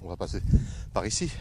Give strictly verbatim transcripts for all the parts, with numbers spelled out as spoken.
va passer par ici.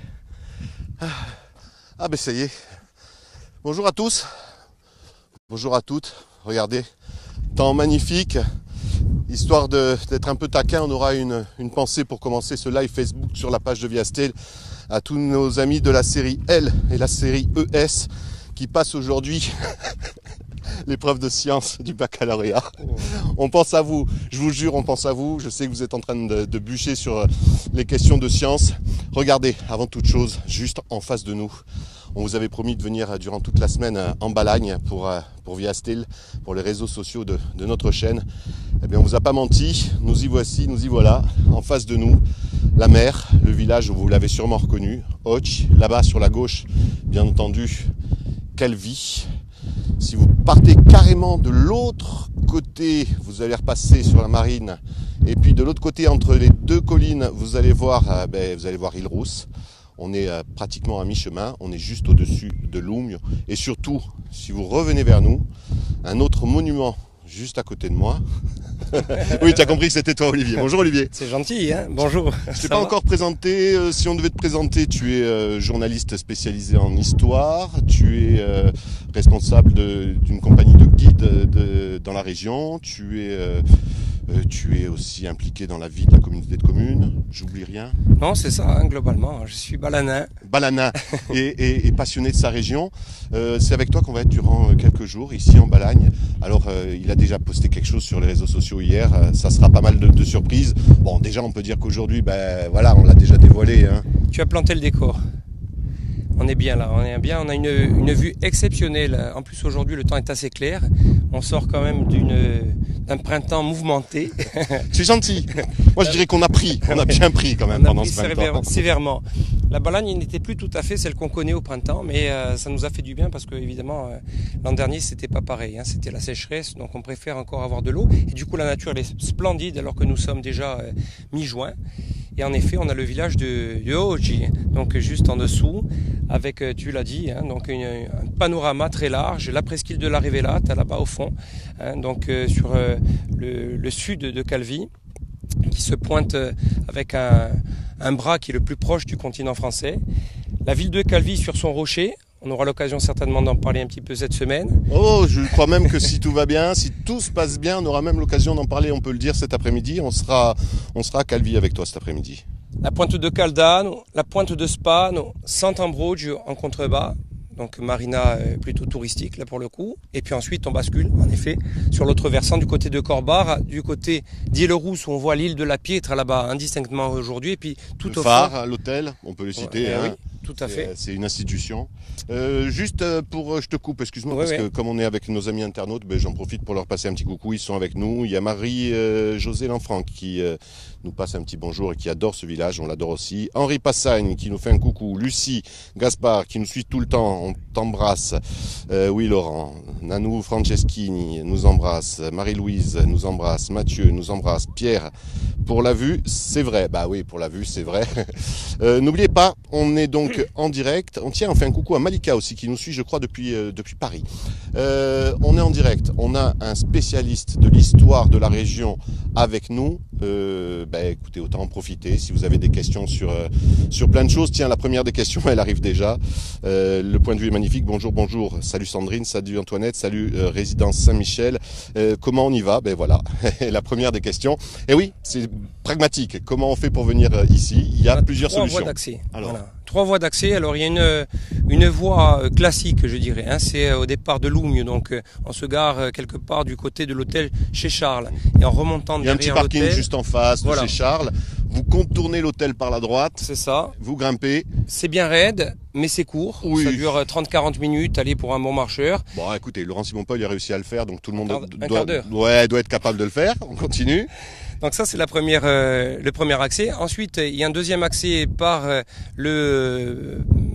Ah ben ça y est. Bonjour à tous. Bonjour à toutes. Regardez, temps magnifique. Histoire d'être un peu taquin, on aura une, une pensée pour commencer ce live Facebook sur la page de Viastel à tous nos amis de la série L et la série E S qui passent aujourd'hui l'épreuve de sciences du baccalauréat. On pense à vous, je vous jure, on pense à vous. Je sais que vous êtes en train de, de bûcher sur les questions de sciences. Regardez, avant toute chose, juste en face de nous, on vous avait promis de venir durant toute la semaine en Balagne pour, pour Viastel, pour les réseaux sociaux de, de notre chaîne. Eh bien, on vous a pas menti, nous y voici, nous y voilà, en face de nous, la mer, le village où vous l'avez sûrement reconnu, Auch, là-bas sur la gauche, bien entendu, Calvi. Si vous partez carrément de l'autre côté, vous allez repasser sur la marine, et puis de l'autre côté, entre les deux collines, vous allez voir, euh, ben, vous allez voir Île-Rousse. On est euh, pratiquement à mi-chemin, on est juste au-dessus de Lougnes, et surtout, si vous revenez vers nous, un autre monument juste à côté de moi. Oui, tu as compris que c'était toi, Olivier. Bonjour, Olivier. C'est gentil, hein. Bonjour. Je t'ai pas va encore présenté. Euh, si on devait te présenter, tu es euh, journaliste spécialisé en histoire. Tu es euh, responsable d'une compagnie de guides de, dans la région. Tu es, euh, euh, tu es aussi impliqué dans la vie de la communauté de communes. J'oublie rien. Non, c'est ça, hein, globalement. Je suis balanin. Balanin et, et, et passionné de sa région. Euh, c'est avec toi qu'on va être durant quelques jours ici en Balagne. Alors, euh, il a déjà posté quelque chose sur les réseaux sociaux hier. Euh, ça sera pas mal de, de surprises. Bon, déjà, on peut dire qu'aujourd'hui, ben voilà, on l'a déjà dévoilé. Hein. Tu as planté le décor. On est bien là, on est bien. On a une, une vue exceptionnelle. En plus, aujourd'hui, le temps est assez clair. On sort quand même d'un printemps mouvementé. C'est gentil. Moi, je dirais qu'on a pris. On a bien pris quand même on pendant a pris ce printemps. Sévèrement. La Balagne n'était plus tout à fait celle qu'on connaît au printemps, mais euh, ça nous a fait du bien parce que évidemment euh, l'an dernier c'était pas pareil, hein, c'était la sécheresse, donc on préfère encore avoir de l'eau. Et du coup la nature elle est splendide alors que nous sommes déjà euh, mi-juin. Et en effet on a le village de, de Oji, donc juste en dessous, avec euh, tu l'as dit, hein, donc une, un panorama très large, la presqu'île de la Révélate là-bas au fond, hein, donc euh, sur euh, le, le sud de Calvi, qui se pointe avec un, un bras qui est le plus proche du continent français. La ville de Calvi sur son rocher, on aura l'occasion certainement d'en parler un petit peu cette semaine. Oh, je crois même que si tout va bien, si tout se passe bien, on aura même l'occasion d'en parler, on peut le dire cet après-midi. On sera, on sera à Calvi avec toi cet après-midi. La pointe de Caldano, la pointe de Spano, Sant'Ambrogio en contrebas. Donc marina plutôt touristique là pour le coup. Et puis ensuite on bascule en effet sur l'autre versant du côté de Corbar, du côté d'Île-Rousse où on voit l'île de la Pietre là-bas indistinctement aujourd'hui. Et puis tout le au phare, fond, l'hôtel, on peut le citer. Ouais, hein. oui, tout à fait. C'est une institution. Euh, juste pour, je te coupe, excuse-moi, oui, parce oui. que comme on est avec nos amis internautes, ben, j'en profite pour leur passer un petit coucou. Ils sont avec nous. Il y a Marie-Josée euh, Lanfranc qui euh, nous passe un petit bonjour et qui adore ce village. On l'adore aussi. Henri Passagne qui nous fait un coucou. Lucie Gaspard qui nous suit tout le temps. On t'embrasse. Euh, oui, Laurent. Nanou Franceschini nous embrasse. Marie-Louise nous embrasse. Mathieu nous embrasse. Pierre, pour la vue, c'est vrai. Bah oui, pour la vue, c'est vrai. euh, N'oubliez pas, on est donc en direct. On tient, on fait un coucou à Malika aussi qui nous suit, je crois, depuis, euh, depuis Paris. Euh, on est en direct. On a un spécialiste de l'histoire de la région avec nous. Euh, bah, écoutez, autant en profiter. Si vous avez des questions sur, euh, sur plein de choses. Tiens, la première des questions, elle arrive déjà. Euh, le point de vue est magnifique. Bonjour, bonjour. Salut Sandrine, salut Antoinette, salut euh, Résidence Saint-Michel. Euh, comment on y va? Ben voilà, la première des questions. Et oui, c'est pragmatique. Comment on fait pour venir ici? Il y a, a plusieurs trois solutions. Voies d'accès. Alors, voilà. Trois voies d'accès. Alors il y a une, une voie classique, je dirais. Hein. C'est au départ de Lougnes. Donc on se gare quelque part du côté de l'hôtel chez Charles. Et en remontant derrière l'hôtel. Il y a un petit parking juste en face voilà. de chez Charles. Vous contournez l'hôtel par la droite. C'est ça. Vous grimpez. C'est bien raide, mais c'est court. Oui. Ça dure trente à quarante minutes, aller pour un bon marcheur. Bon, écoutez, Laurent Simon-Paul a réussi à le faire, donc tout le monde un doit, doit, ouais, doit être capable de le faire. On continue. Donc ça, c'est la première, euh, le premier accès. Ensuite, il y a un deuxième accès par euh, le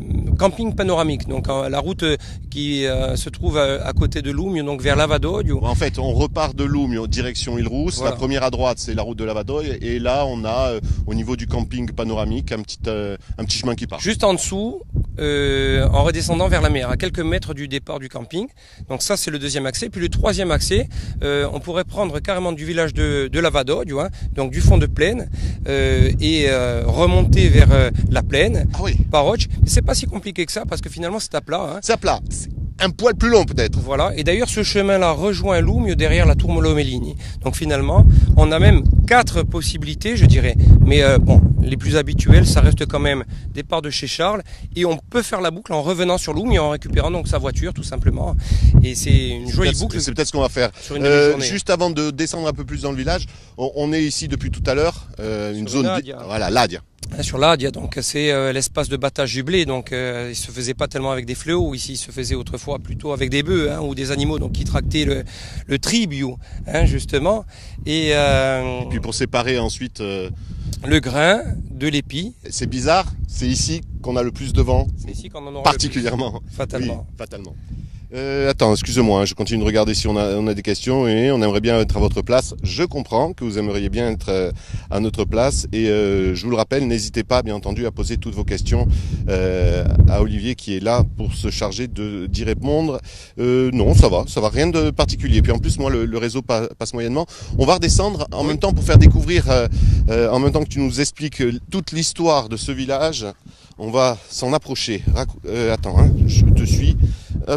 camping panoramique, donc euh, la route euh, qui euh, se trouve à, à côté de Loumio, donc vers Lavadoio. En fait, on repart de Loumio direction Île-Rousse. Voilà. La première à droite, c'est la route de Lavadoio. Et là, on a euh, au niveau du camping panoramique un petit, euh, un petit chemin qui part. Juste en dessous, euh, en redescendant vers la mer, à quelques mètres du départ du camping. Donc ça, c'est le deuxième accès. Puis le troisième accès, euh, on pourrait prendre carrément du village de, de Lavadoio, hein, donc du fond de plaine, euh, et euh, remonter vers euh, la plaine, Ah oui. par Auch. Mais c'est pas si compliqué que ça, parce que finalement, c'est à plat. Hein. C'est à plat. C'est un poil plus long peut-être. Voilà. Et d'ailleurs, ce chemin-là rejoint Loumio derrière la tour Molomellini. Donc finalement, on a même quatre possibilités, je dirais. Mais euh, bon, les plus habituelles, ça reste quand même départ de chez Charles. Et on peut faire la boucle en revenant sur Loumio, en récupérant donc sa voiture, tout simplement. Et c'est une jolie boucle. C'est peut-être ce qu'on va faire. Sur une Euh, journée. juste avant de descendre un peu plus dans le village, on, on est ici depuis tout à l'heure, euh, une Sur zone, l'Adia. voilà, l'Adia. Sur l'Adia, donc c'est euh, l'espace de battage du blé, donc euh, il se faisait pas tellement avec des fléaux, ici il se faisait autrefois plutôt avec des bœufs hein, ou des animaux donc qui tractaient le, le tribio, hein, justement, et, euh, Et puis pour séparer ensuite, euh, le grain de l'épi. c'est bizarre, c'est ici qu'on a le plus de vent, C'est ici qu'on en aura particulièrement. le plus, fatalement. Oui, fatalement. Euh, attends, excusez-moi, hein, je continue de regarder si on a, on a des questions et on aimerait bien être à votre place. Je comprends que vous aimeriez bien être euh, à notre place et euh, je vous le rappelle, n'hésitez pas bien entendu à poser toutes vos questions euh, à Olivier qui est là pour se charger de d'y répondre. Euh, non, ça va, ça va, rien de particulier. Puis en plus, moi, le, le réseau pa- passe moyennement. On va redescendre en Oui. même temps pour faire découvrir, euh, euh, en même temps que tu nous expliques euh, toute l'histoire de ce village. On va s'en approcher. Racou- euh, attends, hein, je te suis. Hop,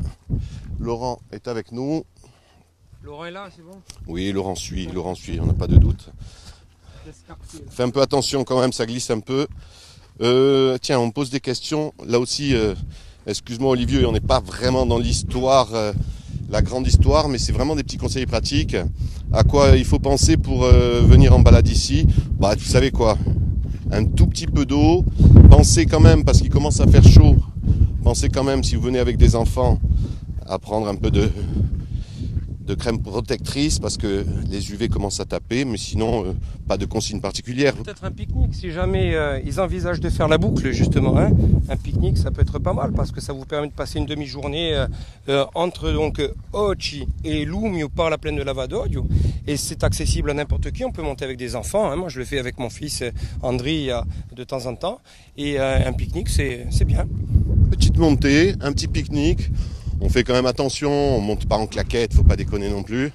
Laurent est avec nous. Laurent est là, c'est bon. Oui, Laurent suit, Laurent suit, on n'a pas de doute. Fais un peu attention quand même, ça glisse un peu. Euh, tiens, on me pose des questions. Là aussi, euh, excuse-moi Olivier, on n'est pas vraiment dans l'histoire, euh, la grande histoire, mais c'est vraiment des petits conseils pratiques. À quoi il faut penser pour euh, venir en balade ici? Bah, vous savez quoi? Un tout petit peu d'eau. Pensez quand même, parce qu'il commence à faire chaud, pensez quand même, si vous venez avec des enfants, à prendre un peu de, de crème protectrice, parce que les U V commencent à taper, mais sinon, euh, pas de consigne particulière. Peut-être un pique-nique, si jamais euh, ils envisagent de faire la boucle, justement. Hein. Un pique-nique, ça peut être pas mal, parce que ça vous permet de passer une demi-journée euh, euh, entre donc Oci et Loumio par la plaine de Lavadoio. Et c'est accessible à n'importe qui, on peut monter avec des enfants. Hein. Moi, je le fais avec mon fils euh, André euh, de temps en temps. Et euh, un pique-nique, c'est c'est bien. Petite montée, un petit pique-nique. On fait quand même attention, on monte pas en claquette, faut pas déconner non plus.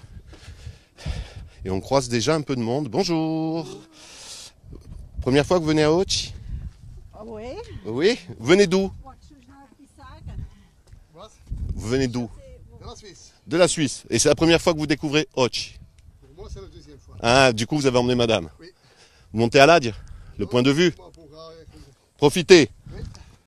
Et on croise déjà un peu de monde. Bonjour. Première fois que vous venez à Auch? Ah oui? Oui. Vous venez d'où? Wat zou je nou even zeggen? Vous venez d'où? De la Suisse. De la Suisse. Et c'est la première fois que vous découvrez Auch? Pour moi, c'est la deuxième fois. Ah, du coup, vous avez emmené madame. Oui. Vous montez à l'Adia? Le point de vue? Moi, pour, euh, Profitez.